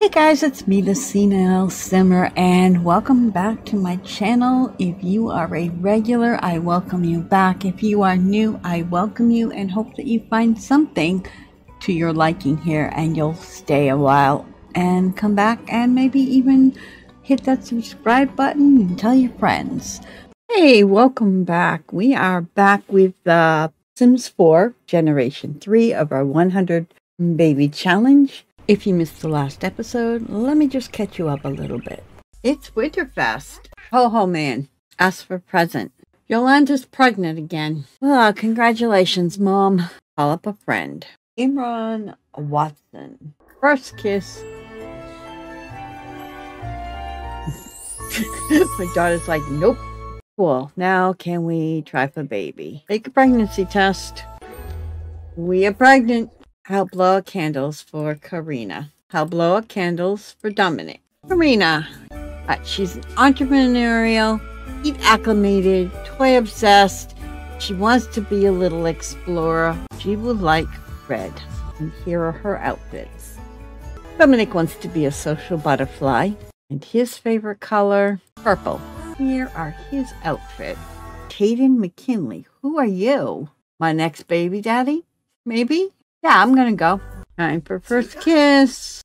Hey guys, it's me, the Senile Simmer, and welcome back to my channel. If you are a regular, I welcome you back. If you are new, I welcome you and hope that you find something to your liking here and you'll stay a while and come back and maybe even hit that subscribe button and tell your friends. Hey, welcome back. We are back with the Sims 4 Generation 3 of our 100 Baby Challenge. If you missed the last episode, let me just catch you up a little bit. It's Winterfest. Ho man, ask for present. Yolanda's pregnant again. Well, congratulations, Mom. Call up a friend. Imran Watson. First kiss. My daughter's like, nope. Cool. Now can we try for baby? Take a pregnancy test. We are pregnant. I'll blow out candles for Karina. I'll blow out candles for Dominic. Karina. She's entrepreneurial, heat acclimated, toy obsessed. She wants to be a little explorer. She would like red. And here are her outfits. Dominic wants to be a social butterfly. And his favorite color, purple. Here are his outfits. Caden McKinley. Who are you? My next baby daddy? Maybe? Yeah, I'm gonna go. Time for first kiss.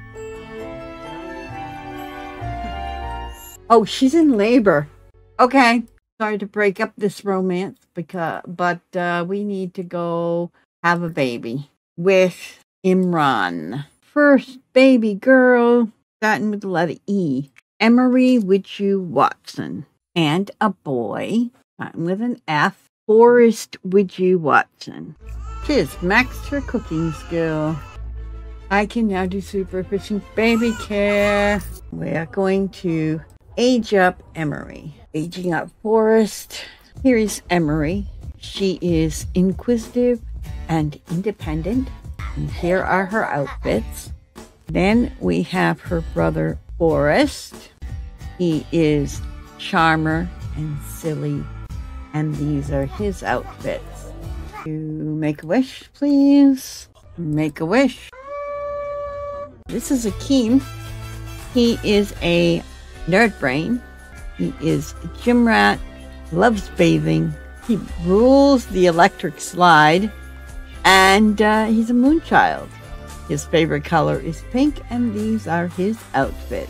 Oh, she's in labor. Okay. Sorry to break up this romance, but we need to go have a baby with Imran. First baby girl, starting with the letter E. Emery Widju Watson. And a boy, starting with an F. Forrest Widju Watson. She's maxed her cooking skill. I can now do super efficient baby care. We are going to age up Emery. Aging up Forrest. Here is Emery. She is inquisitive and independent. And here are her outfits. Then we have her brother Forrest. He is charmer and silly. And these are his outfits. You make a wish, please. Make a wish. This is Akeem. He is a nerd brain. He is a gym rat, loves bathing. He rules the electric slide, and he's a moon child. His favorite color is pink, and these are his outfits.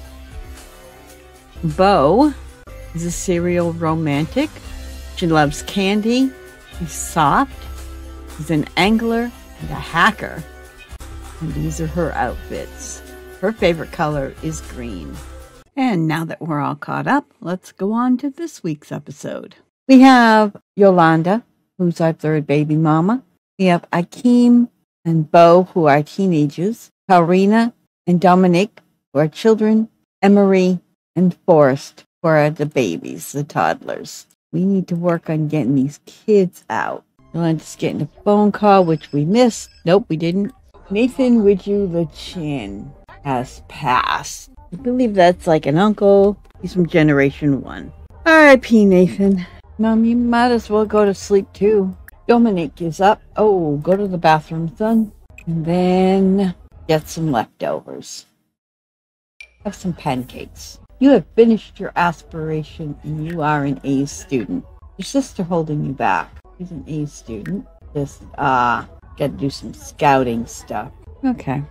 Bo is a serial romantic. She loves candy. He's soft. He's an angler and a hacker. And these are her outfits. Her favorite color is green. And now that we're all caught up, let's go on to this week's episode. We have Yolanda, who's our third baby mama. We have Akeem and Bo, who are teenagers. Karina and Dominic, who are children. Emery and Forrest, who are the babies, the toddlers. We need to work on getting these kids out. Yolanda's getting a phone call, which we missed. Nope, we didn't. Nathan Widju LeChien has passed. I believe that's like an uncle. He's from Generation 1. R.I.P. Nathan. Mom, you might as well go to sleep too. Dominic is up. Oh, go to the bathroom, son. And then get some leftovers. Have some pancakes. You have finished your aspiration and you are an A student. Your sister holding you back. She's an A student. Just, gotta do some scouting stuff. Okay.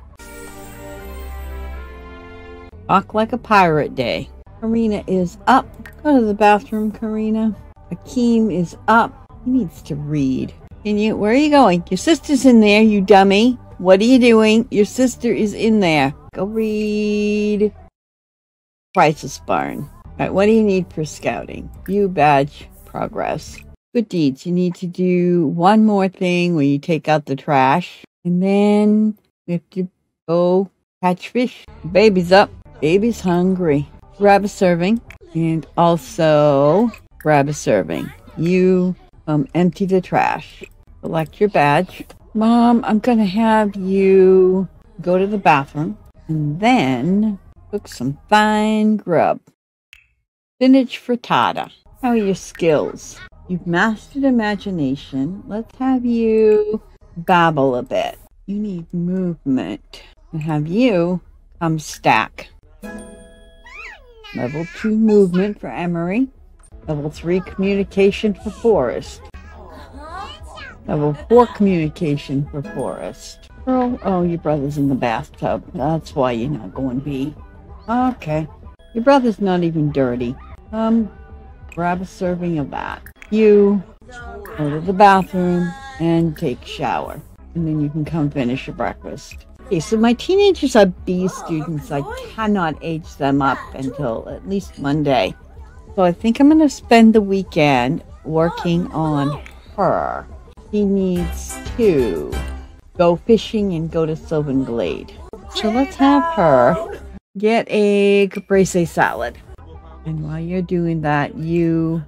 Walk like a pirate day. Karina is up. Go to the bathroom, Karina. Akeem is up. He needs to read. Where are you going? Your sister's in there, you dummy. What are you doing? Your sister is in there. Go read. Crisis Barn. All right, what do you need for scouting? View badge. Progress. Good deeds. You need to do one more thing where you take out the trash. And then we have to go catch fish. Baby's up. Baby's hungry. Grab a serving. And also grab a serving. You empty the trash. Select your badge. Mom, I'm going to have you go to the bathroom. And then cook some fine grub. Spinach frittata. How are your skills? You've mastered imagination. Let's have you babble a bit. You need movement. And have you stack. Level 2 movement for Emery. Level 3 communication for Forrest. Level 4 communication for Forrest. Oh, your brother's in the bathtub. That's why you're not going B. Okay. Your brother's not even dirty. Grab a serving of that. You go to the bathroom and take a shower. And then you can come finish your breakfast. Okay, so my teenagers are B students. I cannot age them up until at least Monday. So I think I'm going to spend the weekend working on her. She needs to go fishing and go to Sylvan Glade. So let's have her get a caprese salad. And while you're doing that, you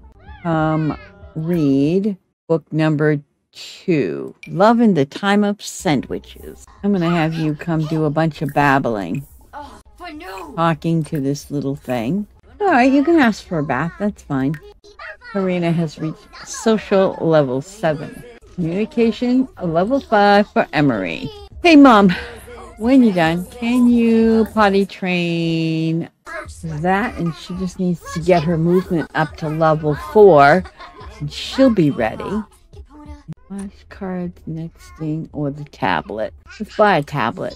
read book number 2, Loving the Time of Sandwiches. I'm going to have you come do a bunch of babbling. Talking to this little thing. Alright, you can ask for a bath. That's fine. Karina has reached social level 7. Communication level 5 for Emery. Hey, Mom. When you're done, can you potty train that? And she just needs to get her movement up to level 4. And she'll be ready. Flashcards, next thing, or the tablet. Let's buy a tablet.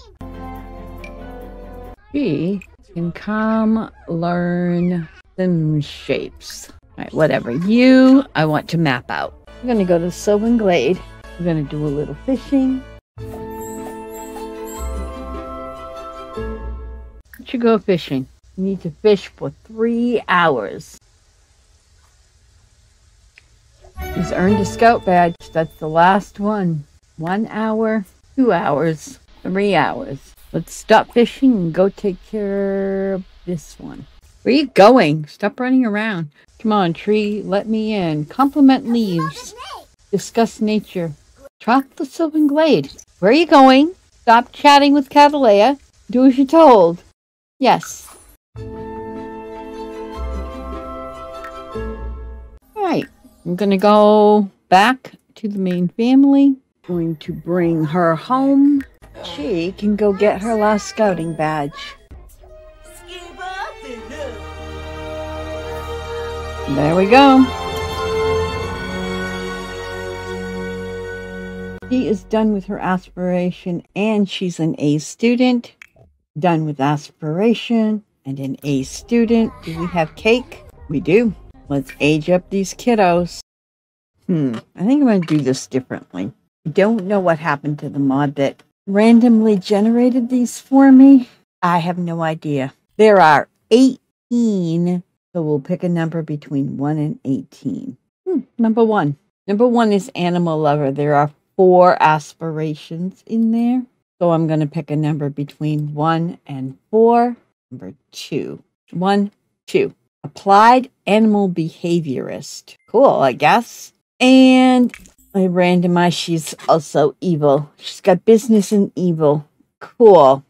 She can come learn some shapes. Alright, whatever. I want to map out. We're going to go to Sylvan Glade. We're going to do a little fishing. You should go fishing. You need to fish for 3 hours. He's earned a scout badge. That's the last one. 1 hour, 2 hours, 3 hours. Let's stop fishing and go take care of this one. Where are you going? Stop running around. Come on, tree. Let me in. Compliment leaves. Discuss nature. Trot the Sylvan Glade. Where are you going? Stop chatting with Caballero. Do as you're told. Yes. Alright. I'm going to go back to the main family. Going to bring her home. She can go get her last scouting badge. There we go. She is done with her aspiration and she's an A student. Done with aspiration and an A student. Do we have cake? We do. Let's age up these kiddos. I think I'm going to do this differently. I don't know what happened to the mod that randomly generated these for me. I have no idea. There are 18, so we'll pick a number between 1 and 18. Number 1. Number 1 is animal lover. There are 4 aspirations in there. So I'm going to pick a number between 1 and 4. Number 2. 1, 2. Applied animal behaviorist. Cool, I guess. And I randomized. She's also evil. She's got business in evil. Cool.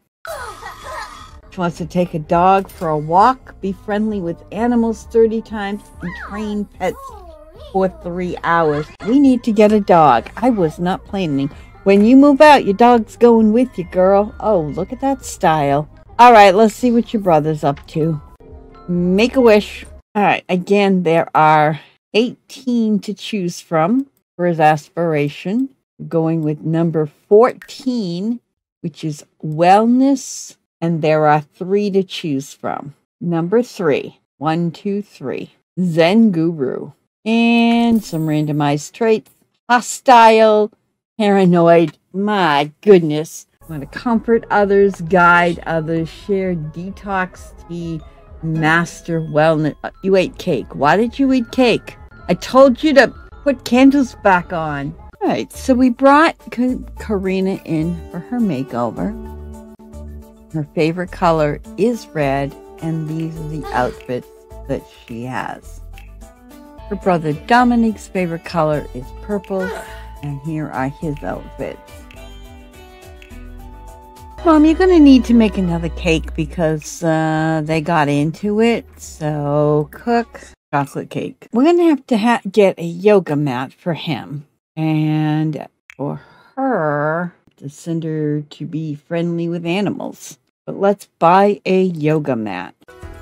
She wants to take a dog for a walk, be friendly with animals 30 times, and train pets for 3 hours. We need to get a dog. I was not planning. When you move out, your dog's going with you, girl. Oh, look at that style. All right, let's see what your brother's up to. Make a wish. All right, again, there are 18 to choose from for his aspiration. Going with number 14, which is wellness. And there are 3 to choose from. Number 3. 1, 2, 3. Zen guru. And some randomized traits. Hostile. Paranoid. My goodness. Want to comfort others, guide others, share detox tea, master wellness. You ate cake. Why did you eat cake? I told you to put candles back on. All right, so we brought Karina in for her makeover. Her favorite color is red, and these are the outfits that she has. Her brother Dominic's favorite color is purple, and here are his outfits. Mom, you're going to need to make another cake because they got into it. So cook chocolate cake. We're going to have to get a yoga mat for him. And for her, to send her to be friendly with animals. But let's buy a yoga mat.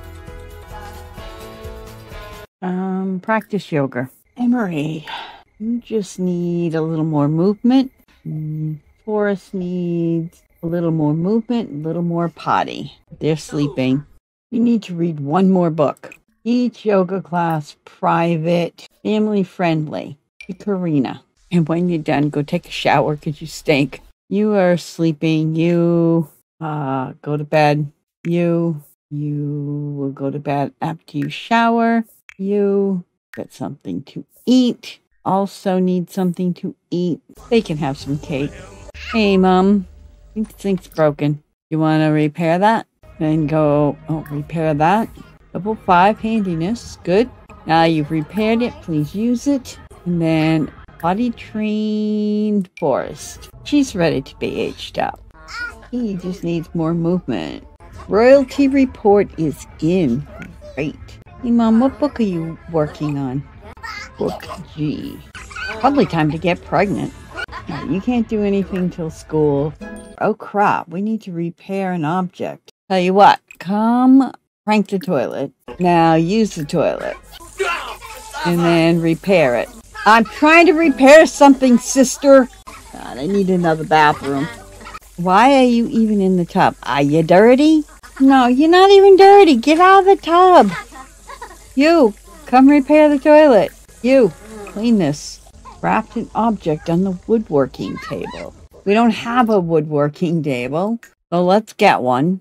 Practice yoga. Emery, you just need a little more movement. Forrest needs a little more movement, a little more potty. They're sleeping. You need to read one more book. Each yoga class private, family friendly. To Karina. And when you're done, go take a shower because you stink. You are sleeping. You go to bed. You will go to bed after you shower. You get something to eat. Also need something to eat. They can have some cake. Hey, Mom. I think the sink's broken. You want to repair that? Then go, repair that. Level 5 handiness. Good. Now you've repaired it. Please use it. And then potty trained Forrest. She's ready to be aged up. He just needs more movement. Royalty report is in. Great. Hey, Mom, what book are you working on? Book G. Probably time to get pregnant. You can't do anything till school. Oh, crap. We need to repair an object. Tell you what. Come crank the toilet. Now use the toilet. And then repair it. I'm trying to repair something, sister. God, I need another bathroom. Why are you even in the tub? Are you dirty? No, you're not even dirty. Get out of the tub. You, come repair the toilet. You, clean this. Craft an object on the woodworking table. We don't have a woodworking table, so let's get one.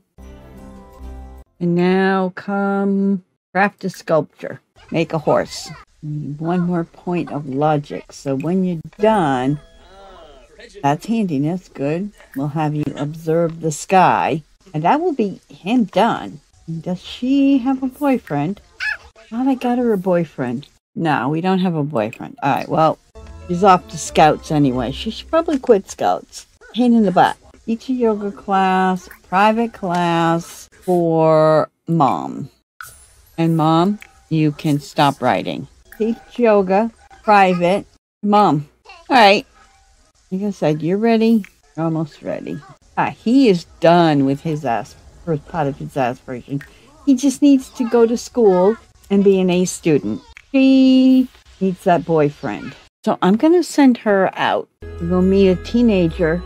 And now come craft a sculpture. Make a horse. One more point of logic. So when you're done, that's handiness. Good. We'll have you observe the sky. And that will be him done. Does she have a boyfriend? Thought I got her a boyfriend. No, we don't have a boyfriend. All right, well, she's off to Scouts anyway. She should probably quit Scouts. Pain in the butt. Teach a yoga class, private class for Mom. And Mom, you can stop writing. Teach yoga, private, Mom. All right. Like I said, you're ready. You're almost ready. He is done with his first part of his aspiration. He just needs to go to school and be an A student. She needs that boyfriend. So I'm going to send her out to go meet a teenager.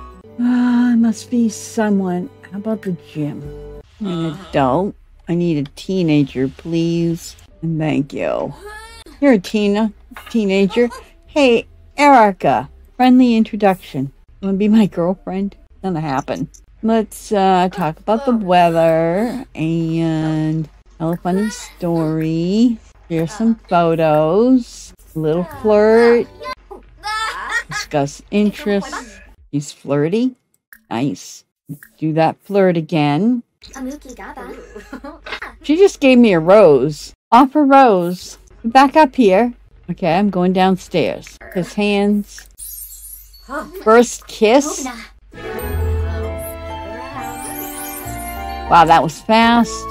Must be someone. How about the gym? An adult. I need a teenager, please. And thank you. You're a teenager. Hey, Erica. Friendly introduction. You want to be my girlfriend? It's gonna happen. Let's talk about the weather and tell a funny story. Share some photos. A little flirt. Discuss interests. He's flirty. Nice. Do that flirt again. She just gave me a rose. Offer rose. Back up here. Okay, I'm going downstairs. His hands. First kiss. Wow, that was fast.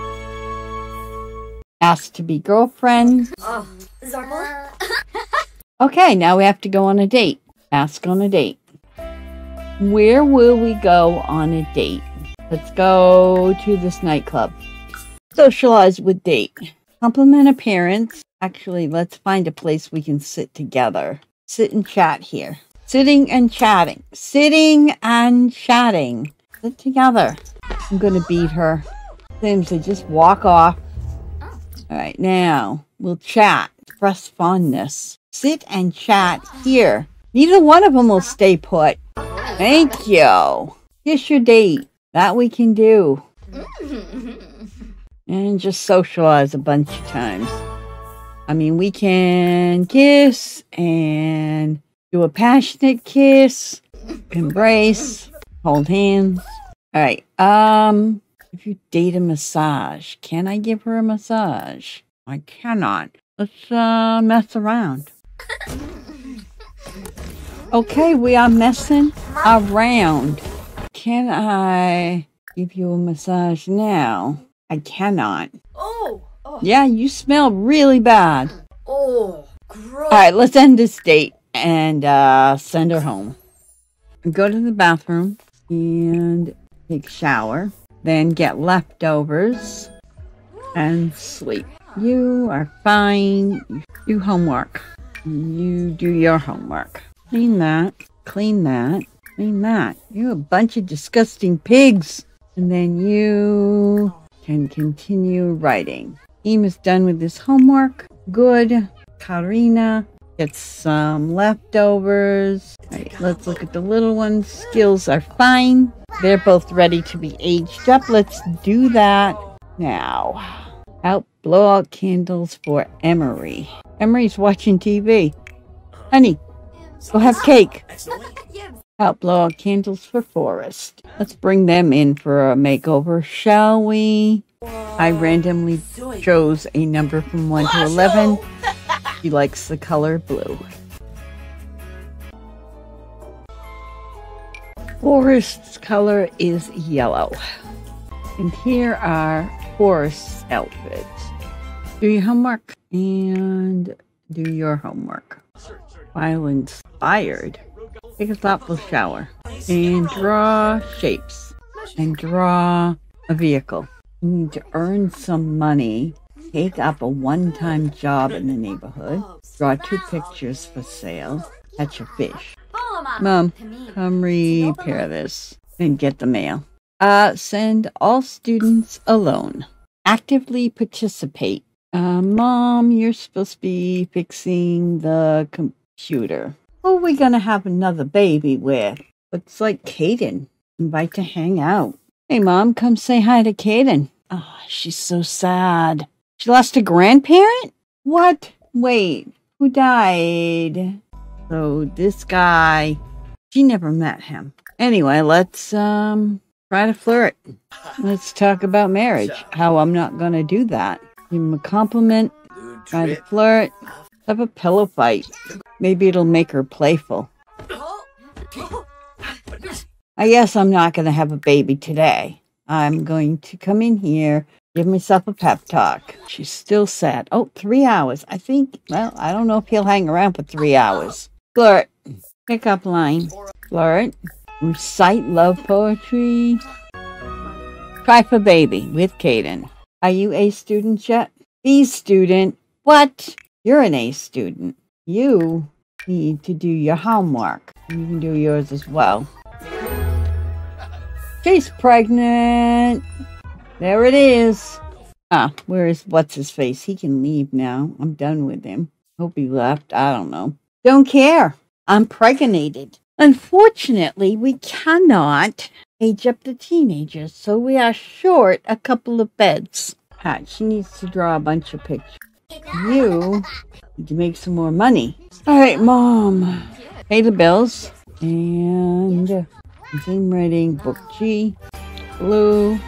Asked to be girlfriend. Okay, now we have to go on a date. Ask on a date. Where will we go on a date? Let's go to this nightclub. Socialize with date. Compliment appearance. Actually, let's find a place we can sit together. Sit and chat here. Sitting and chatting. Sitting and chatting. Sit together. I'm going to beat her. Sims, just walk off. All right, now we'll chat. Express fondness. Sit and chat here. Neither one of them will stay put. Thank you. Kiss your date. That we can do. And just socialize a bunch of times. I mean, we can kiss and do a passionate kiss, embrace, hold hands. All right. If you date a massage, can I give her a massage? I cannot. Let's mess around. Okay, we are messing around. Can I give you a massage now? I cannot. Oh. Yeah, you smell really bad. Oh, gross. All right, let's end this date and send her home. Go to the bathroom and take a shower. then get leftovers and sleep. You are fine. You do homework. You do your homework. Clean that. Clean that. Clean that. You're a bunch of disgusting pigs. And then you can continue writing. Eam is done with this homework. Good. Karina gets some leftovers. All right, let's look at the little ones. Skills are fine. They're both ready to be aged up. Let's do that now. Blow out candles for Emery. Emery's watching TV. Honey, go have cake. Blow out candles for Forrest. Let's bring them in for a makeover, shall we? I randomly chose a number from 1 to 11. She likes the color blue. Forrest's color is yellow. And here are Forrest's outfits. Do your homework and do your homework. While inspired, take a thoughtful shower and draw shapes and draw a vehicle. You need to earn some money, take up a one-time job in the neighborhood, draw 2 pictures for sale, catch a fish. Mom, come repair this and get the mail. Send all students alone. Actively participate. Mom, you're supposed to be fixing the computer. Who are we going to have another baby with? Looks like Kaden. Invite to hang out. Hey, Mom, come say hi to Kaden. Oh, she's so sad. She lost a grandparent? What? Wait, who died? So this guy, she never met him. Anyway, let's try to flirt. Let's talk about marriage. How I'm not going to do that. Give him a compliment. Try to flirt. Have a pillow fight. Maybe it'll make her playful. I guess I'm not going to have a baby today. I'm going to come in here, give myself a pep talk. She's still sad. Oh, 3 hours. I think, well, I don't know if he'll hang around for 3 hours. Flirt. Pick up line. Flirt. Recite love poetry. Try for baby with Kaden. Are you A student yet? B student. What? You're an A student. You need to do your homework. You can do yours as well. She's pregnant. There it is. Where is what's his face? He can leave now. I'm done with him. Hope he left. I don't know. Don't care. I'm pregnated. Unfortunately, we cannot age up the teenagers, so we are short a couple of beds. She needs to draw a bunch of pictures. You need to make some more money. All right, Mom. Pay the bills. And I'm writing book G, blue,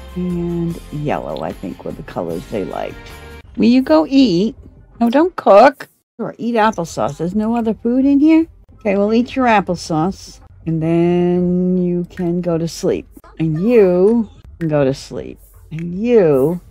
and yellow, I think, were the colors they liked. Will you go eat? No, don't cook. Sure, eat applesauce. There's no other food in here? Okay, well, eat your applesauce. And then you can go to sleep. And you can go to sleep. And you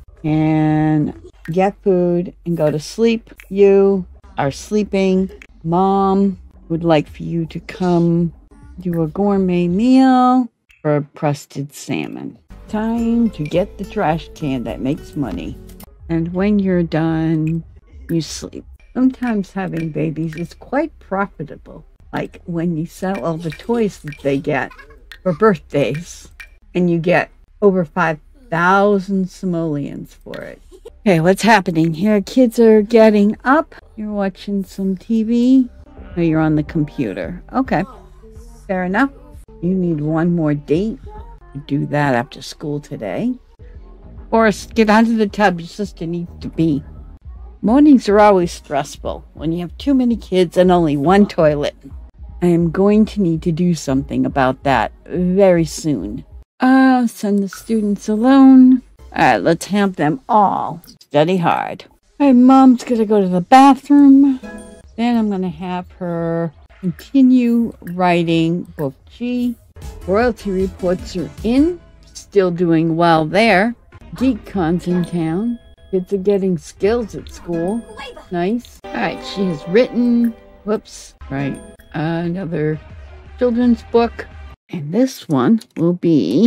can get food and go to sleep. You are sleeping. Mom would like for you to come do a gourmet meal for crusted salmon. Time to get the trash can that makes money. And when you're done, you sleep. Sometimes having babies is quite profitable. Like when you sell all the toys that they get for birthdays. And you get over 5,000 simoleons for it. Okay, what's happening here? Kids are getting up. You're watching some TV. Or you're on the computer. Okay, fair enough. You need one more date. You do that after school today. Forrest, get onto the tub. Your sister needs to pee. Mornings are always stressful when you have too many kids and only one toilet. I am going to need to do something about that very soon. Send the students alone. Alright, let's have them all study hard. Alright, Mom's gonna go to the bathroom. Then I'm gonna have her continue writing book G. Royalty reports are in. Still doing well there. GeekCon's in town. Kids are getting skills at school. Nice. Alright, she has written. Whoops. Right. Another children's book. And this one will be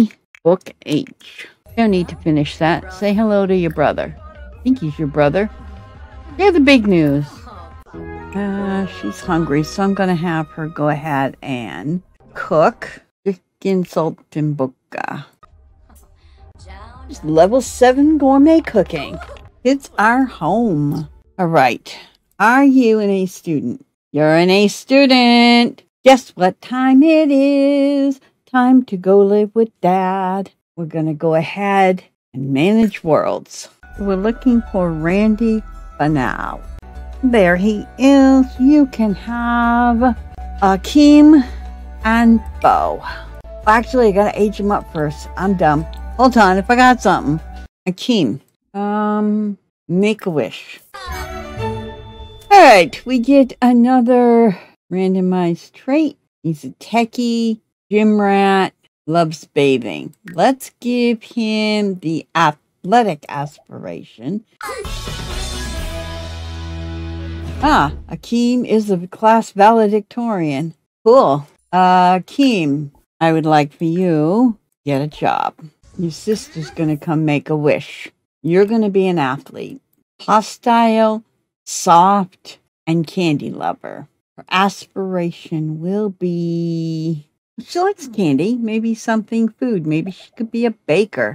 Book H. Don't need to finish that. Say hello to your brother. I think he's your brother. Here's the big news. She's hungry, so I'm going to have her go ahead and cook chicken saltimbocca. It's level 7 gourmet cooking. It's our home. All right. Are you an A student? You're an A student. Guess what time it is? Time to go live with Dad. We're going to go ahead and manage worlds. We're looking for Randy Banal. There he is. You can have Akeem and Bo. Actually, I gotta age him up first. I'm dumb. Hold on, if I got something. Akeem. Make a wish. Alright, we get another randomized trait. He's a techie, gym rat, loves bathing. Let's give him the athletic aspiration. Akeem is the class valedictorian. Cool. Akeem, I would like for you to get a job. Your sister's going to come make a wish. You're going to be an athlete. Hostile, soft, and candy lover. Her aspiration will be... She likes candy. Maybe something food. Maybe she could be a baker.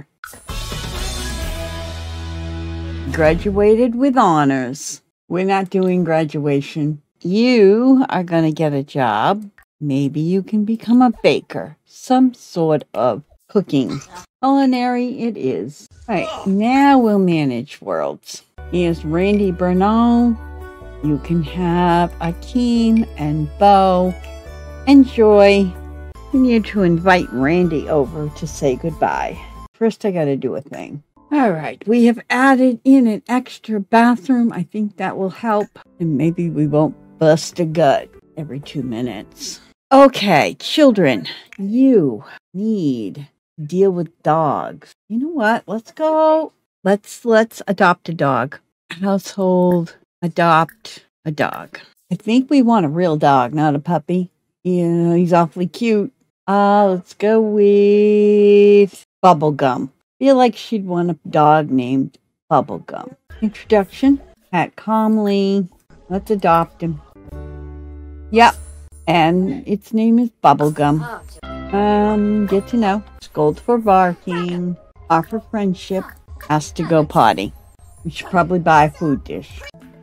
Graduated with honors. We're not doing graduation. You are going to get a job. Maybe you can become a baker. Some sort of cooking. Culinary it is. All right, now we'll manage worlds. Here's Randy Bernal. You can have Akeem and Bo. Enjoy. We need to invite Randy over to say goodbye. First, I got to do a thing. All right, we have added in an extra bathroom. I think that will help. And maybe we won't bust a gut every 2 minutes. Okay, children, you need to deal with dogs. You know what? Let's go. Let's adopt a dog. Household, adopt a dog. I think we want a real dog, not a puppy. Yeah, he's awfully cute. Let's go with Bubblegum. Feel like she'd want a dog named Bubblegum. Introduction. Pat calmly. Let's adopt him. Yep. And its name is Bubblegum. Get to know. Scold for barking. Offer friendship. Has to go potty. We should probably buy a food dish.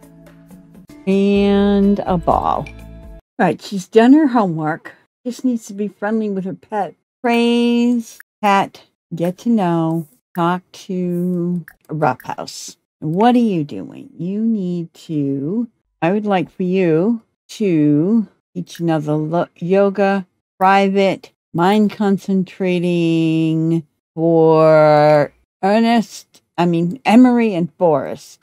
And a ball. Right, she's done her homework. Just needs to be friendly with her pet. Praise, pet, get to know, talk to a roughhouse. What are you doing? You need to, I would like for you to teach another yoga, private, mind concentrating for Emery and Forrest.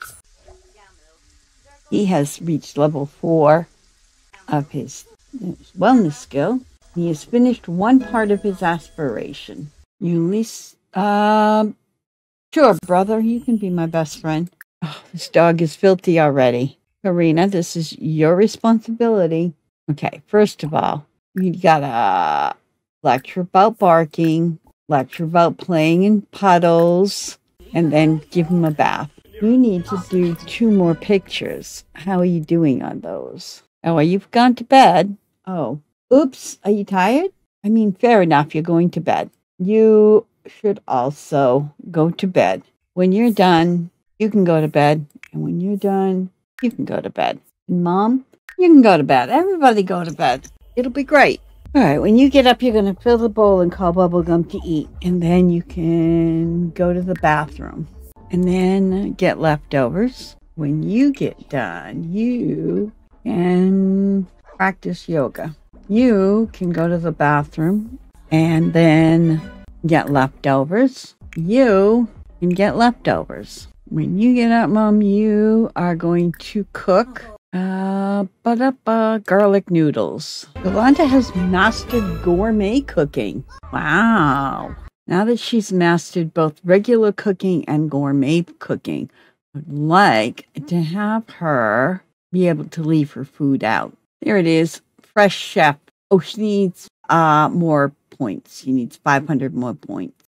He has reached level 4 of his wellness skill. He has finished one part of his aspiration. Sure, brother, you can be my best friend. Oh, this dog is filthy already. Karina, this is your responsibility. Okay, first of all, you gotta lecture about barking, lecture about playing in puddles, and then give him a bath. You need to do 2 more pictures. How are you doing on those? Oh, you've gone to bed? Oh, oops, are you tired? I mean, fair enough, you're going to bed. You should also go to bed. When you're done, you can go to bed. And when you're done, you can go to bed. And Mom, you can go to bed. Everybody go to bed. It'll be great. All right, when you get up, you're going to fill the bowl and call Bubblegum to eat. And then you can go to the bathroom. And then get leftovers. When you get done, you can practice yoga. You can go to the bathroom and then get leftovers. You can get leftovers. When you get up, Mom, you are going to cook garlic noodles. Yolanda has mastered gourmet cooking. Wow. Now that she's mastered both regular cooking and gourmet cooking, I'd like to have her be able to leave her food out. There it is. Fresh chef. Oh, she needs more points. She needs 500 more points.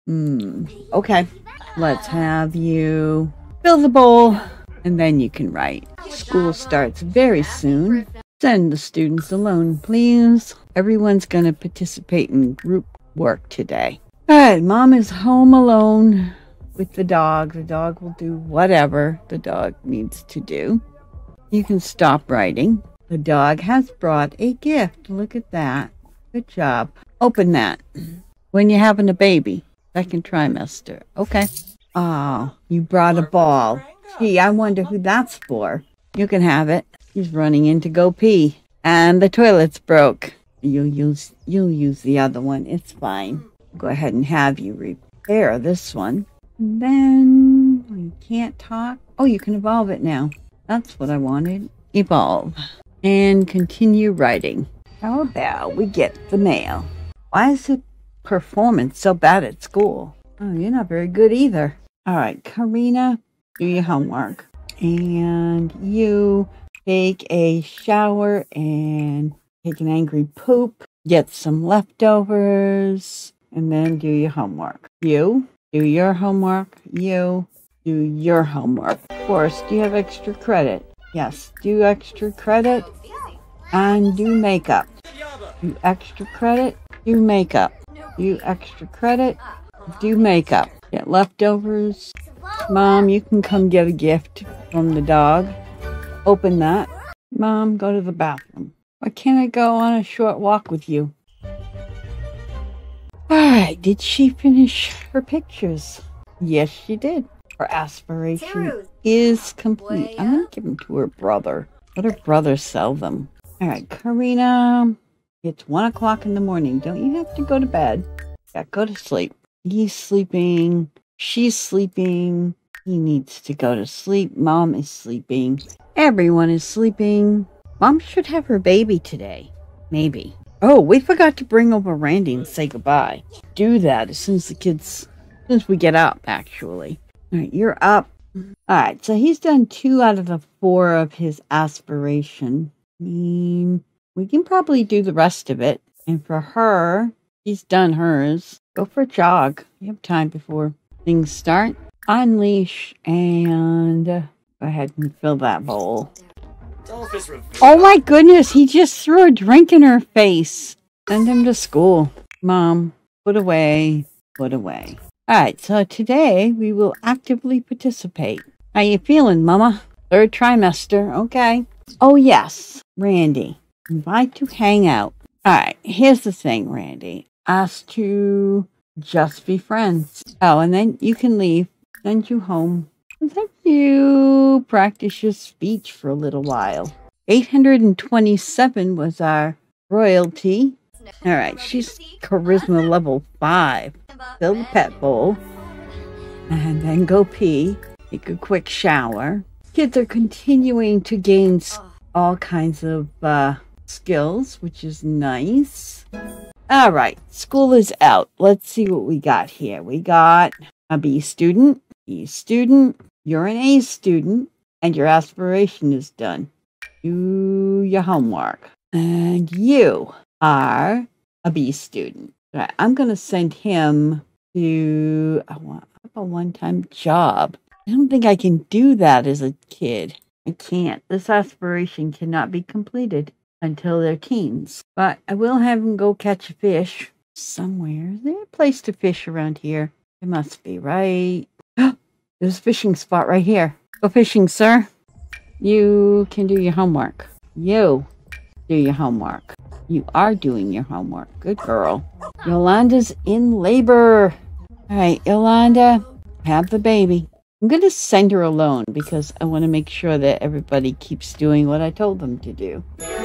Okay. Let's have you fill the bowl, and then you can write. School starts very soon. Send the students alone, please. Everyone's going to participate in group work today. All right, Mom is home alone with the dog. The dog will do whatever the dog needs to do. You can stop writing. The dog has brought a gift. Look at that. Good job. Open that. When you're having a baby. Second trimester. Okay. Oh, you brought a ball. Gee, I wonder who that's for. You can have it. He's running in to go pee. And the toilet's broke. You'll use the other one. It's fine. Go ahead and have you repair this one. And then you can't talk. Oh, you can evolve it now. That's what I wanted. Evolve. And continue writing. How about we get the mail? Why is the performance so bad at school? Oh, you're not very good either. All right, Karina, do your homework. And you take a shower and take an angry poop. Get some leftovers. And then do your homework. You do your homework. You do your homework. Of course, do you have extra credit? Yes, do extra credit. And do makeup. Do extra credit. Do makeup. Do extra credit. Do makeup. Get leftovers. Mom, you can come get a gift from the dog. Open that. Mom, go to the bathroom. Why can't I go on a short walk with you? Alright, did she finish her pictures? Yes, she did. Her aspiration is complete. I'm going to give them to her brother. Let her brother sell them. Alright, Karina, it's 1 o'clock in the morning. Don't you have to go to bed? Yeah, go to sleep. He's sleeping. She's sleeping. He needs to go to sleep. Mom is sleeping. Everyone is sleeping. Mom should have her baby today. Maybe. Oh, we forgot to bring over Randy and say goodbye. Do that as soon as we get up, actually. All right, you're up. All right, so he's done 2 out of the 4 of his aspiration. I mean, we can probably do the rest of it. And for her, she's done hers. Go for a jog. You have time before things start. Unleash and go ahead and fill that bowl. Oh my goodness, he just threw a drink in her face. Send him to school. Mom, put away, put away. Alright, so today we will actively participate. How you feeling, Mama? 3rd trimester, okay. Oh yes, Randy. Invite to hang out. Alright, here's the thing, Randy. Ask to just be friends. Oh, and then you can leave. Send you home. Let you practice your speech for a little while. 827 was our royalty. All right, she's charisma level 5. Fill the pet bowl. And then go pee. Take a quick shower. Kids are continuing to gain all kinds of skills, which is nice. All right, school is out. Let's see what we got here. We got a B student. E student, you're an A student, and your aspiration is done. Do your homework. And you are a B student. All right, I'm going to send him to a one-time job. I don't think I can do that as a kid. I can't. This aspiration cannot be completed until they're teens. But I will have him go catch a fish somewhere. Is there a place to fish around here? There must be, right? There's a fishing spot right here. Go fishing, sir. You can do your homework. You do your homework. You are doing your homework. Good girl. Yolanda's in labor. All right, Yolanda, have the baby. I'm going to send her alone because I want to make sure that everybody keeps doing what I told them to do.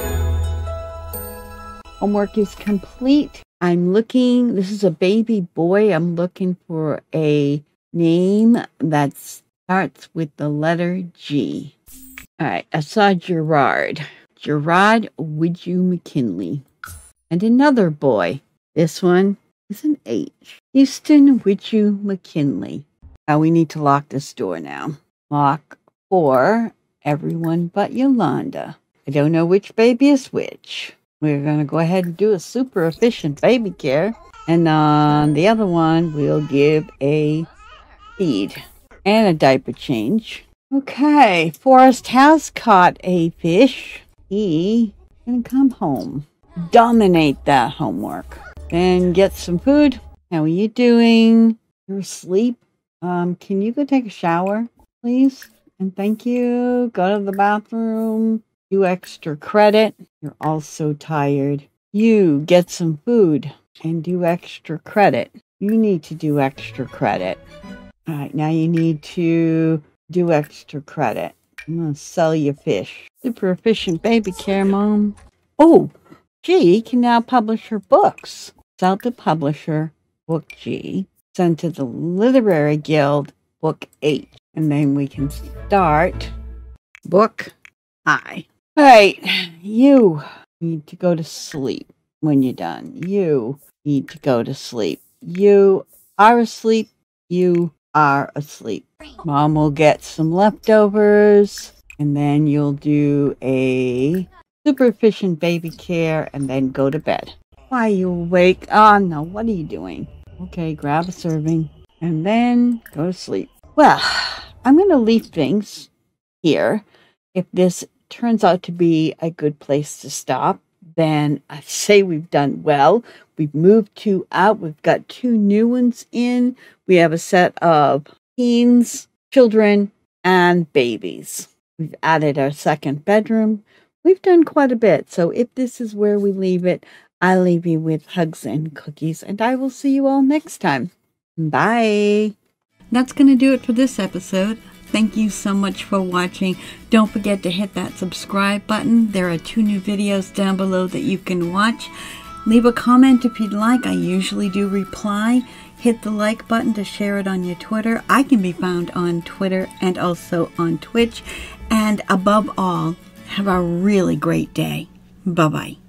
Homework is complete. I'm looking. This is a baby boy. I'm looking for a name that starts with the letter G. All right, I saw Gerard. Gerard Widju McKinley. And another boy. This one is an H. Houston Widju McKinley. Now we need to lock this door now. Lock for everyone but Yolanda. I don't know which baby is which. We're going to go ahead and do a super efficient baby care. And on the other one, we'll give a feed and a diaper change. Okay, Forrest has caught a fish. He can come home. Dominate that homework. Then get some food. How are you doing? You're asleep? Can you go take a shower, please? And thank you. Go to the bathroom. Do extra credit. You're all so tired. You get some food and do extra credit. You need to do extra credit. All right, now you need to do extra credit. I'm going to sell you fish. Super efficient baby care, Mom. Oh, G can now publish her books. Sell to publisher, book G. Send to the Literary Guild, book H. And then we can start book I. All right, you need to go to sleep when you're done. You need to go to sleep. You are asleep. You are asleep. Mom will get some leftovers, and then you'll do a super efficient baby care and then go to bed. Why are you awake? Oh, no, what are you doing? Okay, grab a serving and then go to sleep. Well, I'm going to leave things here. If this turns out to be a good place to stop, then I say we've done well. We've moved 2 out. We've got 2 new ones in. We have a set of teens, children, and babies. We've added our second bedroom. We've done quite a bit. So if this is where we leave it, I'll leave you with hugs and cookies, and I will see you all next time. Bye. That's going to do it for this episode. Thank you so much for watching. Don't forget to hit that subscribe button. There are 2 new videos down below that you can watch. Leave a comment if you'd like. I usually do reply. Hit the like button to share it on your Twitter. I can be found on Twitter and also on Twitch. And above all, have a really great day. Bye-bye.